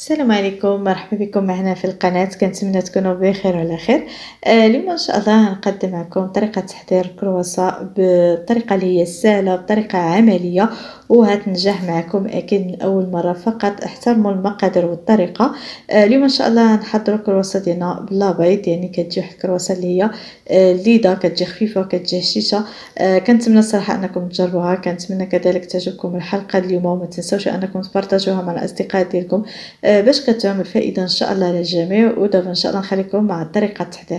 السلام عليكم، مرحبا بكم معنا في القناة. كنتمنى تكونوا بخير وعلى خير. اليوم ان شاء الله غنقدم معكم طريقه تحضير الكرواسون بطريقه اللي هي سهله، بطريقه عمليه وهتنجح معكم اكيد من اول مره. فقط احترموا المقادير والطريقه. اليوم ان شاء الله نحضروا الكرواسون ديالنا بلا بيض، يعني كتجي واحد الكرواسون اللي هي ليده، كتجي خفيفه وكتجي هشيشه. كنتمنى الصراحه انكم تجربوها. كنتمنى كذلك تعجبكم الحلقه اليوم، وما تنسوش انكم تبارطاجوها مع الاصدقاء ديالكم باش كتعمل فائده ان شاء الله للجميع. ودابا ان شاء الله نخليكم مع طريقه التحضير.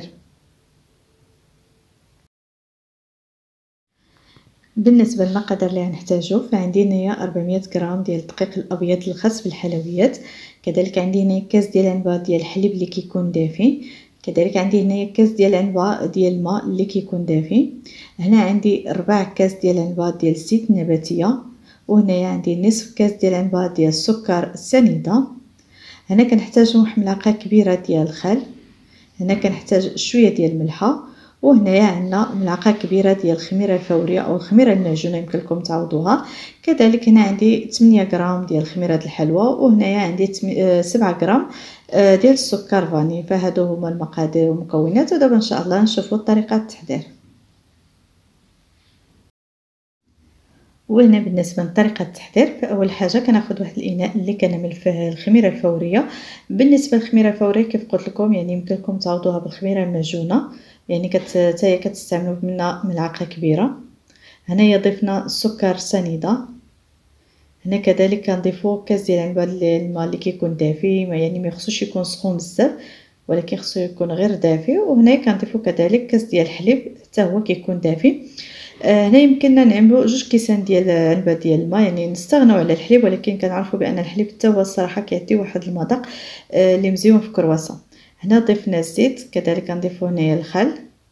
بالنسبه للمقادير اللي غنحتاجو، فعندي هنايا 400 غرام ديال الدقيق الابيض الخاص بالحلويات، كذلك عندي هنايا كاس ديال عنبه ديال الحليب اللي كيكون دافي، كذلك عندي هنايا كاس ديال عنبه ديال الماء اللي كيكون دافي، هنا عندي ربع كاس ديال عنبه ديال الزيت النباتيه، وهنايا عندي نصف كاس ديال عنبه ديال السكر السنيده، هنا كنحتاج واحد ملعقه كبيره ديال الخل، هنا كنحتاج شويه ديال الملحه، وهنايا عندنا ملعقه كبيره ديال الخميره الفوريه او الخميره المعجونه يمكن لكم تعوضوها، كذلك هنا عندي 8 غرام ديال خميره الحلوى، وهنايا عندي 7 غرام ديال السكر فاني. فهادو هما المقادير والمكونات، ودابا ان شاء الله نشوفوا طريقه التحضير. وهنا بالنسبه لطريقه التحضير، فاول حاجه كناخذ واحد الاناء اللي كنعمل فيه الخميره الفوريه. بالنسبه للخميره الفوريه كيف قلت لكم يعني يمكن لكم تعوضوها بالخميره المعجونه، يعني حتى كتستعملوا منها ملعقه كبيره. هنايا ضفنا السكر سنيده، هنا كذلك كنضيفوا كاس ديال علبه الماء اللي كيكون دافي، يعني ما يخصوش يكون سخون بزاف ولكن خصو يكون غير دافي، وهنا كنضيفوا كذلك كاس ديال الحليب حتى هو كيكون دافي. هنا يمكننا نعملوا 2 كيسان ديال علبه ديال الماء، يعني نستغنوا على الحليب، ولكن كنعرفوا بان الحليب حتى هو الصراحه كيعطي واحد المذاق اللي مزيون في الكرواسون. هنا ضفنا الزيت، كذلك كنضيفوا هنايا الخل،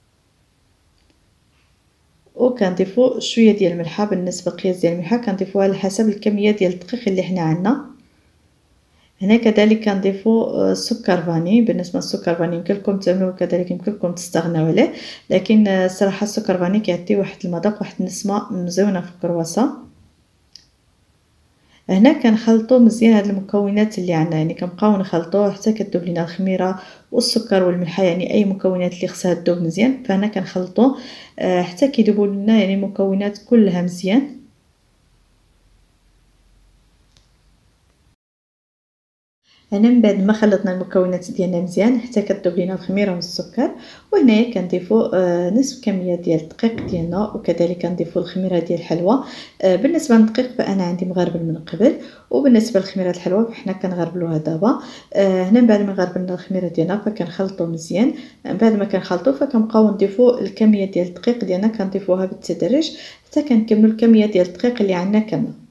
وكنضيفوا شويه ديال الملحه. بالنسبه للقياس ديال الملحه كنضيفوها على حسب الكميه ديال الدقيق اللي حنا عندنا. هنا كذلك كنضيفوا السكر فاني. بالنسبه للسكر فاني يمكن لكم تعملوه، كذلك يمكن لكم تستغناو عليه، لكن الصراحه السكر فاني كيعطي واحد المذاق، واحد النسمه مزيونه في الكرواسون. هنا كنخلطوا مزيان هاد المكونات اللي عندنا، يعني كنبقاو نخلطوه حتى كتذوب لينا الخميره والسكر والملح، يعني اي مكونات اللي خصها تذوب مزيان. فهنا كنخلطوا حتى كيذوبوا لنا يعني المكونات كلها مزيان. هنا من بعد ما خلطنا المكونات ديالنا مزيان حتى كتذوب لينا الخميره والسكر، وهنايا كنضيفوا نصف كميه ديال الدقيق ديالنا، وكذلك كنضيفوا الخميره ديال الحلوى. بالنسبه للدقيق فانا عندي مغربل من قبل، وبالنسبه لخميره الحلوى فحنا كنغربلوها دابا. هنا من بعد ما غربلنا الخميره ديالنا فكنخلطوا مزيان. من بعد ما كنخلطوا فكنبقاو نضيفوا الكميه ديال الدقيق ديالنا، كنضيفوها بالتدريج حتى كنكملوا الكميه ديال الدقيق اللي عندنا كامله.